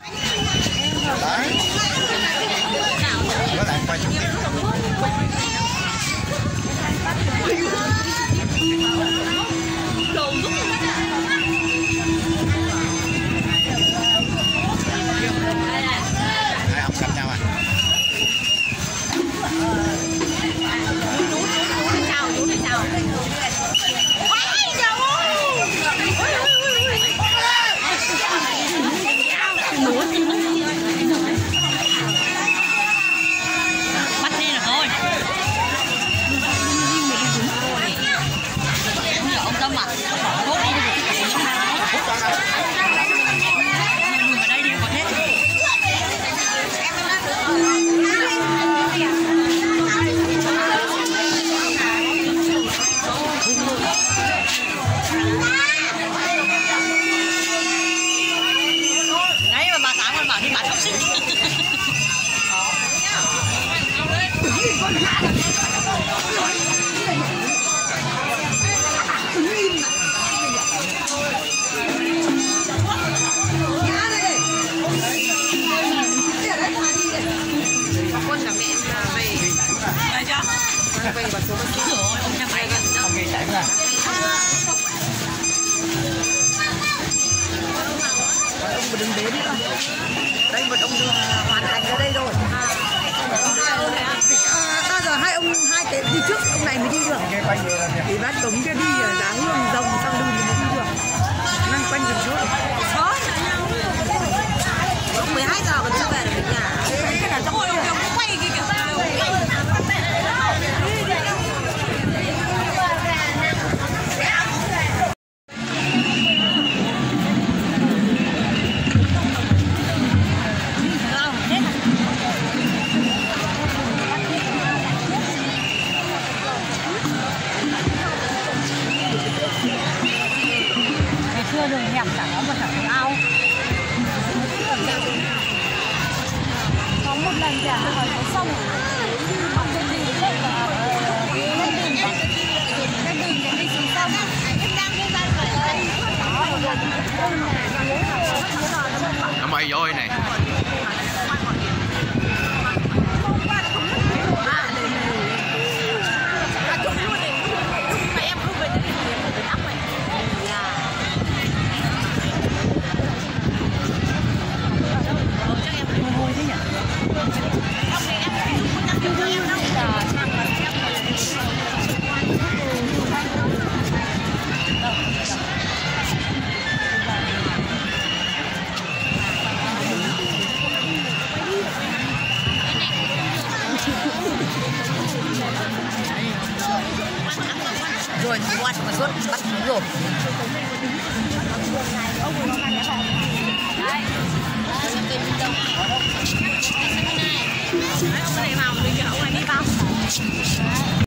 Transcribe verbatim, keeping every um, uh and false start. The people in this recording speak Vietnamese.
Đấy. Nó lại quay chụp. Hai ông gặp nhau à? Chào chú đi chào. Bắt đi là thôi. Ông Tâm à? Tốt đi. Ở đây đều có hết. Đấy mà bà Tám còn bảo đi bán học sinh. Quân là mẹ về. Đây chưa? Về vào số bác sĩ rồi, ông nhà mày gần. Ông nghe chạy ra. ông mà đừng đến nữa. Đây một ông hoàn thành ở đây rồi. Bao giờ hai ông hai cái đi trước ông này mới đi được. Thì bắt cống kia đi là giá hương rồng xong đường thì mới đi được. Năng quanh rừng suốt. Xót. Lúc mười hai giờ còn chưa về được nhà. Cái là trong ông ông quay kia kìa. Chưa đường hẹp chẳng có mà chẳng ao. Có một lần thì hỏi có xong học lên đi lên là lên đường lên đường để đi xuống sông. Nó bay vô này. Rồi qua mà rốt bắt rồi. Đấy. Ông này vào, ông này đi vào.